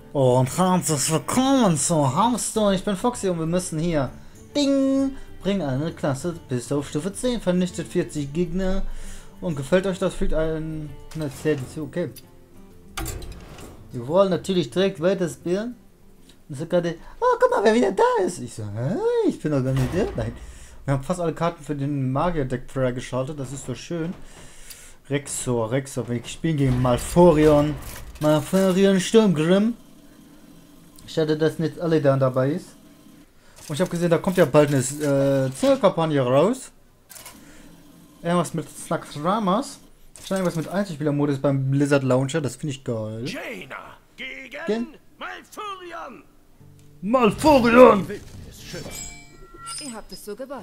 Und herzlich willkommen zu Hearthstone. Ich bin Foxy und wir müssen hier Ding! Bring eine Klasse bis auf Stufe 10, vernichtet 40 Gegner. Und gefällt euch das? Fügt eine Serie zu. Okay. Wir wollen natürlich direkt weiterspielen. Und so gerade, oh, guck mal, wer wieder da ist. Ich so, hä? Ich bin doch gar nicht der. Nein. Wir haben fast alle Karten für den Magier-Deck freigeschaltet. Das ist doch schön. Rexor. Wir spielen gegen Malfurion. Sturmgrim. Schade, dass nicht alle da dabei ist. Und ich habe gesehen, da kommt ja bald eine Zählkampagne raus. Irgendwas mit Snackdramas. Irgendwas mit Einzelspielermodus beim Blizzard Launcher. Das finde ich geil. Jaina gegen Malfurion. Malfurion! Ihr habt es so gewollt.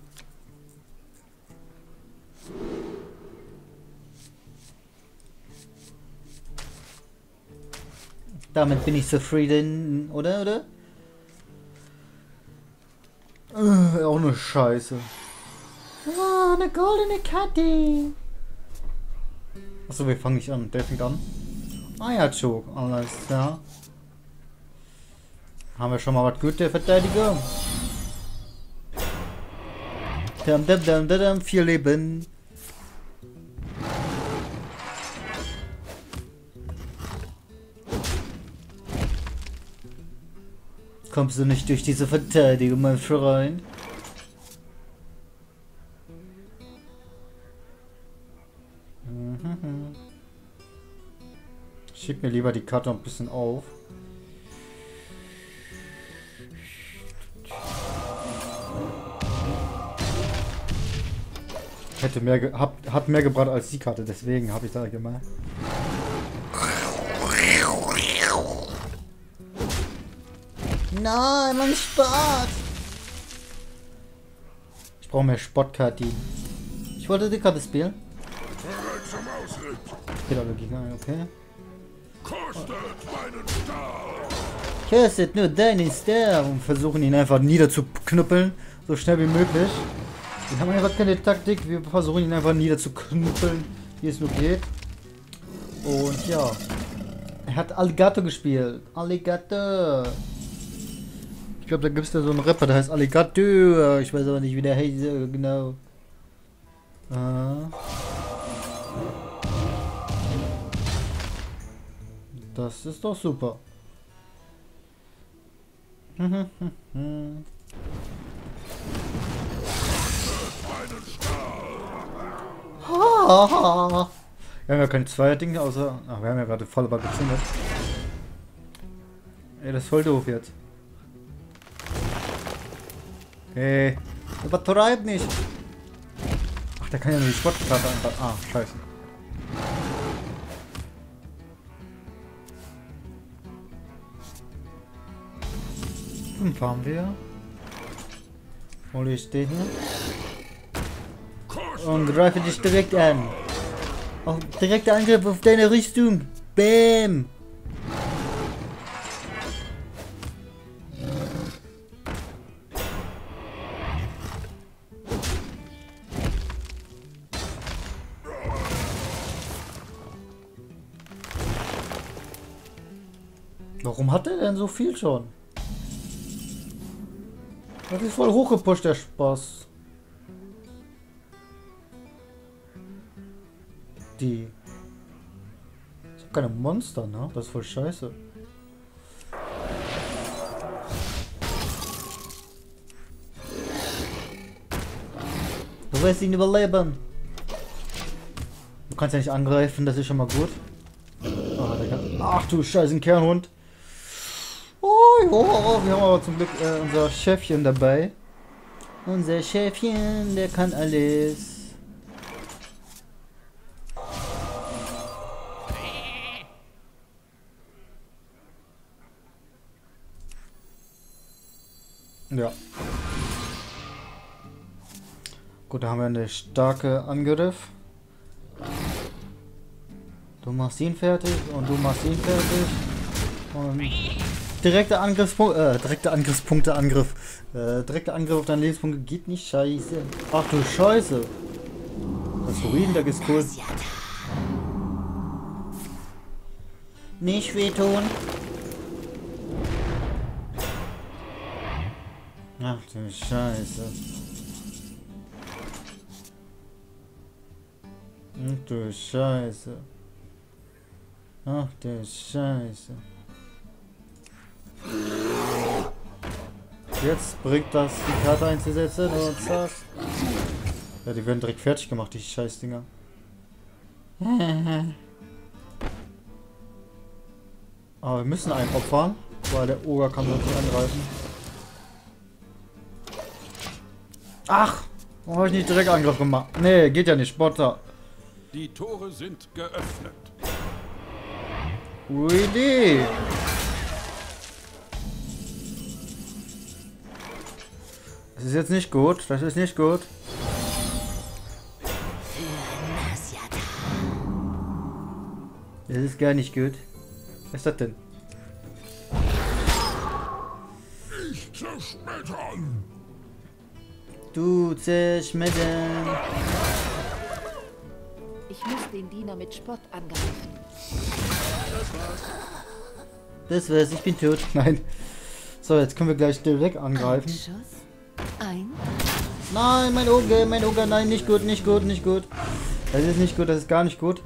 Damit bin ich zufrieden, oder? Auch eine Scheiße. Oh, eine goldene Kette. Achso, wir fangen nicht an. Der fängt an. Ah ja, Choke. Alles klar. Haben wir schon mal was Gutes, der Verteidiger. 4 Leben. Kommst du nicht durch diese Verteidigung, mein Freund? Schieb mir lieber die Karte ein bisschen auf. Hätte mehr hat mehr gebracht als die Karte, deswegen habe ich da gemacht. Nein, mein Sport! Ich brauche mehr Sportkarten. Ich wollte die Karte spielen. Geht aber gegen einen, okay. Kostet nur deinen Star und versuchen ihn einfach niederzuknüppeln, so schnell wie möglich. Wir haben einfach keine Taktik, wir versuchen ihn einfach niederzuknüppeln, wie es nur geht. Und ja, er hat Alligator gespielt. Alligator. Ich glaube, da gibt es da so einen Rapper, der heißt Alligator. Ich weiß aber nicht, wie der heißt, genau. Das ist doch super. Wir haben ja keine zwei Dinge außer. Ach, wir haben ja gerade voll aber gezündet. Ey, das ist voll doof jetzt. Hey, übertreib nicht. Ach, der kann ja nur die Sportkarte einfach. Ah, scheiße. Dann fahren wir. Hol ich den hier. Und greife dich direkt an. Auch direkter Angriff auf deine Richtung. Bäm. Warum hat er denn so viel schon? Das ist voll hochgepusht, der Spaß. Die. Ich hab keine Monster, ne? Das ist voll scheiße. Du wirst ihn überleben. Du kannst ja nicht angreifen, das ist schon mal gut. Ach du Scheiße, ein Kernhund. Oh, wir haben aber zum Glück unser Chefchen dabei. Unser Chefchen, der kann alles. Ja. Gut, da haben wir eine starke Angriff. Du machst ihn fertig und du machst ihn fertig. Und direkter Angriffspunkte-Angriff. Direkter Angriff auf deine Lebenspunkte geht nicht, scheiße. Ach du Scheiße. Das Ruinendeck ist cool. Nicht wehtun. Ach du Scheiße. Ach du Scheiße. Ach du Scheiße. Jetzt bringt das die Karte einzusetzen und zack. Ja, die werden direkt fertig gemacht, die Scheißdinger. Aber wir müssen einen opfern, weil der Oger kann uns nicht angreifen. Ach! Warum habe ich nicht direkt Angriff gemacht? Nee, geht ja nicht, Spotter. Die Tore sind geöffnet. Gute Idee. Das ist jetzt nicht gut, das ist nicht gut. Das ist gar nicht gut. Was ist das denn? Ich zerschmettern. Du zerschmettern. Ich muss den Diener mit Spott angreifen. Das war's, ich bin tot. Nein. So, jetzt können wir gleich direkt angreifen. Ein Schuss. Ein. Nein, mein Oger, nein, nicht gut, nicht gut, nicht gut. Das ist nicht gut, das ist gar nicht gut.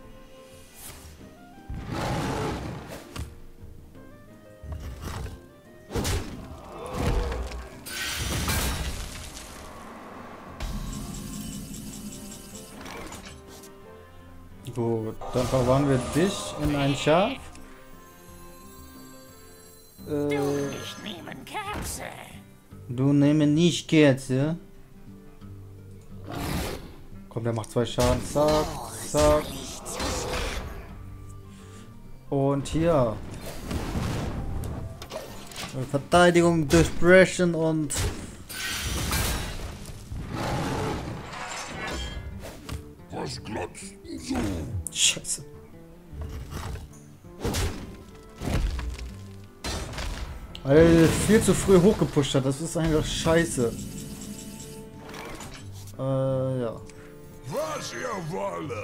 Gut, dann verwandeln wir dich in ein Schaf. Ich nehme Kerze. Du nimmst nicht Kerze. Komm, der macht 2 Schaden. Zack, zack. Und hier. Verteidigung durchbrechen und... Was glotzt so? Scheiße. Weil er viel zu früh hochgepusht hat. Das ist einfach scheiße. Ja. Was ihr wolle.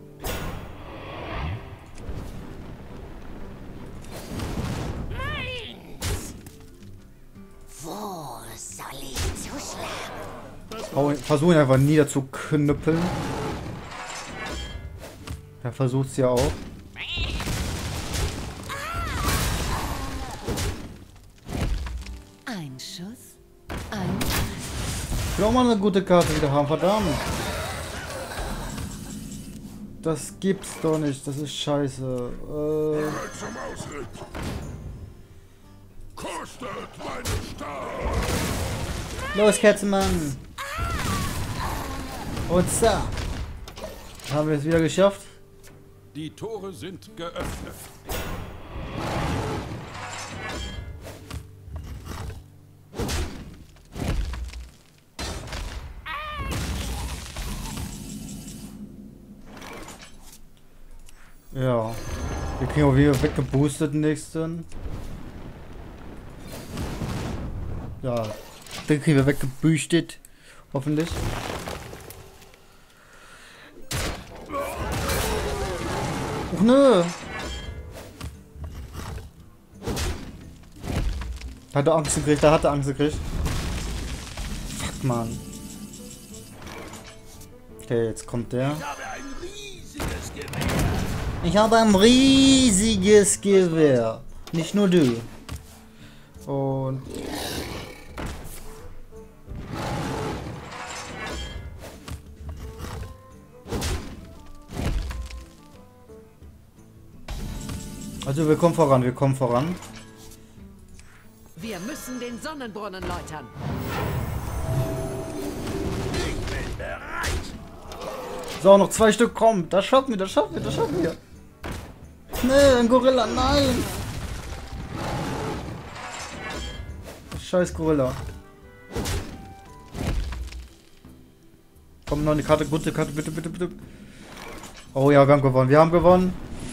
Wo soll ich zuschlagen? Versuchen ihn einfach niederzuknüppeln. Er versucht es ja auch. Ein Schuss. Ein. Ich will auch mal eine gute Karte wieder haben, verdammt. Das gibt's doch nicht, das ist scheiße. Bereit zum Ausritt. Kostet meine Stahl. Los, Katzenmann. Und so. Haben wir es wieder geschafft? Die Tore sind geöffnet. Ja. Wir kriegen auch wieder weggeboostet den nächsten. Ja. Den kriegen wir weggebüstet. Hoffentlich. Och nö. Hat er Angst gekriegt, da hat er Angst gekriegt. Fuck, Mann. Okay, jetzt kommt der. Ich habe ein riesiges Gewehr. Nicht nur du. Und... Also wir kommen voran, wir kommen voran. Wir müssen den Sonnenbrunnen läutern. Ich bin bereit. So, noch 2 Stück kommen. Das schaffen wir, das schaffen wir, das schaffen wir. Nee, ein Gorilla, nein. Scheiß Gorilla. Komm, noch eine Karte, gute Karte, bitte, bitte, bitte. Oh ja, wir haben gewonnen, wir haben gewonnen.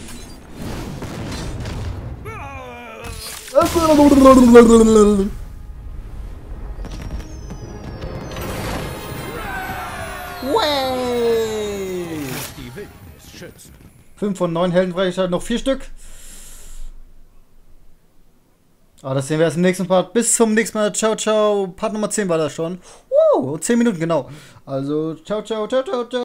Die Wildnis schützt. 5 von 9 Heldenfreiheit, noch 4 Stück. Aber das sehen wir erst im nächsten Part. Bis zum nächsten Mal. Ciao, ciao. Part Nummer 10 war das schon. 10 Minuten, genau. Also, ciao, ciao, ciao, ciao, ciao.